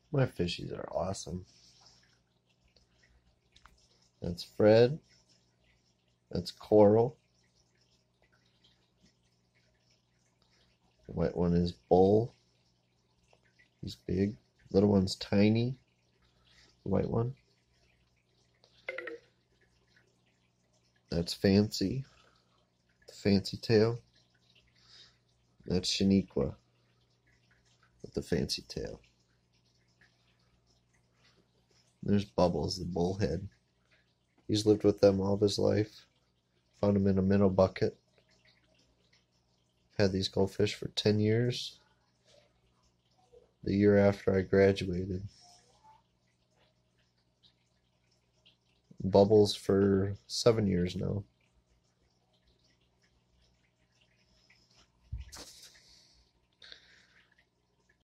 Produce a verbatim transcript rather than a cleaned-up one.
My fishies are awesome. That's Fred. That's Coral. The white one is Bull. He's big. Little one's Tiny. The white one. That's Fancy. The fancy tail. That's Shaniqua with the fancy tail. There's Bubbles, the bullhead. He's lived with them all of his life. Found him in a minnow bucket. Had these goldfish for ten years. The year after I graduated. Bubbles for seven years now.